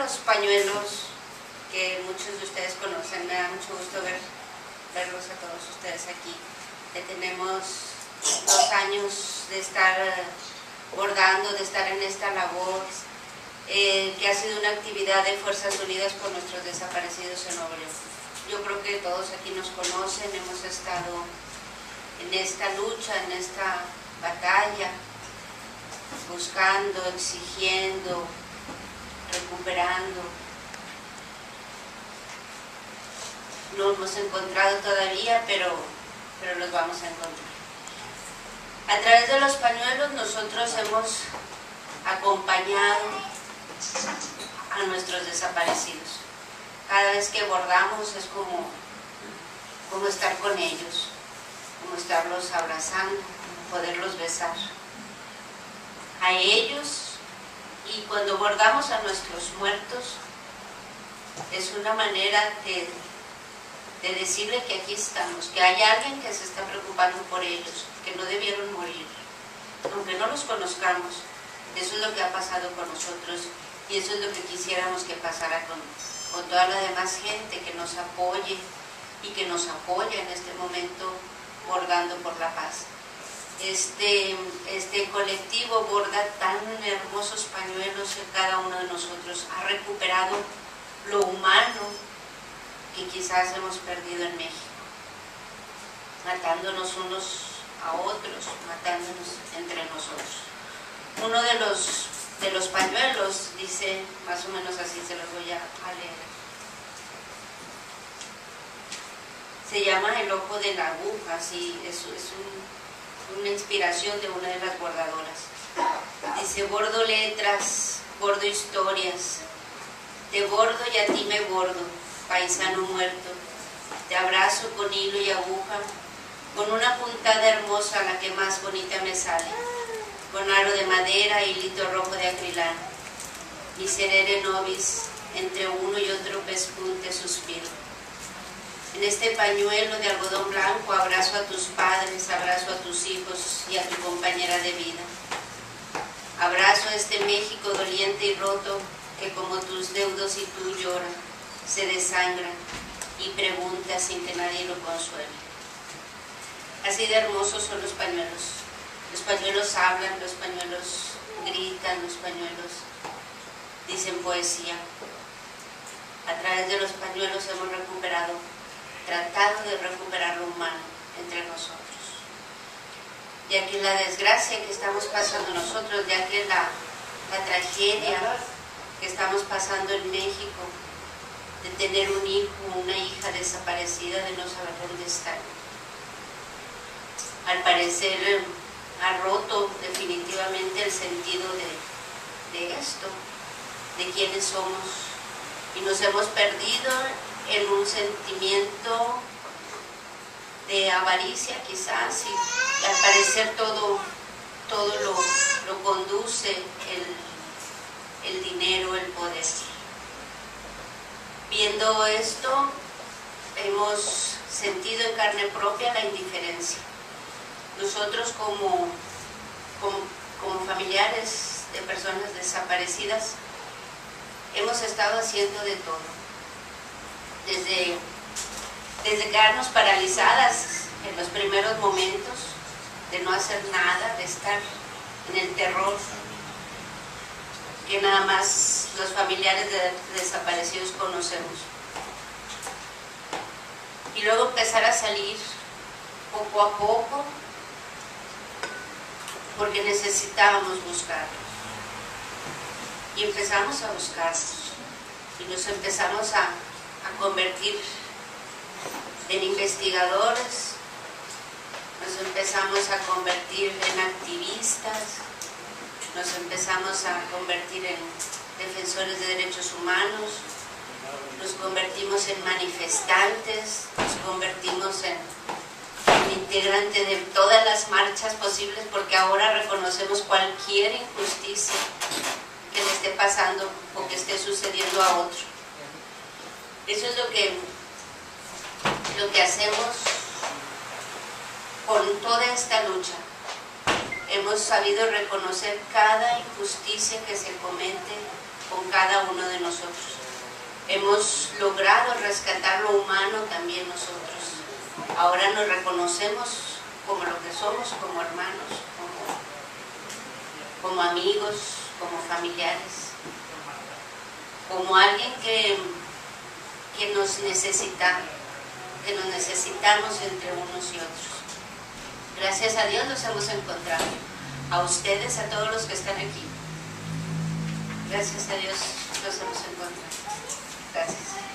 unos pañuelos que muchos de ustedes conocen. Me da mucho gusto verlos a todos ustedes aquí. Que tenemos 2 años de estar bordando, de estar en esta labor, que ha sido una actividad de Fuerzas Unidas por nuestros desaparecidos en Nuevo León. Yo creo que todos aquí nos conocen, hemos estado en esta lucha, en esta batalla, buscando, exigiendo, recuperando. No hemos encontrado todavía, pero los vamos a encontrar. A través de los pañuelos nosotros hemos acompañado a nuestros desaparecidos. Cada vez que bordamos es como estar con ellos, como estarlos abrazando, poderlos besar. A ellos, y cuando bordamos a nuestros muertos, es una manera de decirle que aquí estamos, que hay alguien que se está preocupando por ellos, que no debieron morir, aunque no los conozcamos. Eso es lo que ha pasado con nosotros y eso es lo que quisiéramos que pasara con toda la demás gente que nos apoye y que nos apoya en este momento bordando por la paz. Este colectivo borda tan hermosos pañuelos que cada uno de nosotros ha recuperado lo humano que quizás hemos perdido en México, matándonos unos a otros, matándonos entre nosotros. Uno de los pañuelos dice, más o menos así, se los voy a leer. Se llama El ojo de la aguja, así, es una inspiración de una de las bordadoras. Dice: bordo letras, bordo historias, te bordo y a ti me bordo, paisano muerto, te abrazo con hilo y aguja, con una puntada hermosa, la que más bonita me sale, con aro de madera y hilito rojo de acrilano. Miserere nobis, entre uno y otro pespunte suspiro. En este pañuelo de algodón blanco abrazo a tus padres, abrazo a tus hijos y a tu compañera de vida. Abrazo a este México doliente y roto que como tus deudos y tú llora, se desangra y pregunta sin que nadie lo consuele. Así de hermosos son los pañuelos. Los pañuelos hablan, los pañuelos gritan, los pañuelos dicen poesía. A través de los pañuelos hemos tratado de recuperar lo humano entre nosotros. Ya que la desgracia que estamos pasando nosotros, ya que la tragedia que estamos pasando en México, de tener un hijo o una hija desaparecida, de no saber dónde están. Al parecer ha roto definitivamente el sentido de esto, de quiénes somos, y nos hemos perdido en un sentimiento de avaricia quizás, y al parecer todo lo conduce el dinero, el poder. Viendo esto, hemos sentido en carne propia la indiferencia. Nosotros como familiares de personas desaparecidas hemos estado haciendo de todo, desde quedarnos paralizadas en los primeros momentos, de no hacer nada, de estar en el terror que nada más los familiares de desaparecidos conocemos, y luego empezar a salir poco a poco porque necesitábamos buscarlos, y empezamos a buscarlos y nos empezamos a convertir en investigadores, nos empezamos a convertir en activistas, nos empezamos a convertir en defensores de derechos humanos, nos convertimos en manifestantes, nos convertimos en integrantes de todas las marchas posibles, porque ahora reconocemos cualquier injusticia que le esté pasando o que esté sucediendo a otro. Eso es lo que hacemos con toda esta lucha. Hemos sabido reconocer cada injusticia que se comete con cada uno de nosotros. Hemos logrado rescatar lo humano también nosotros. Ahora nos reconocemos como lo que somos, como hermanos, como amigos, como familiares, como alguien que nos necesita, que nos necesitamos entre unos y otros. Gracias a Dios los hemos encontrado, a ustedes, a todos los que están aquí. Gracias a Dios los hemos encontrado. Gracias.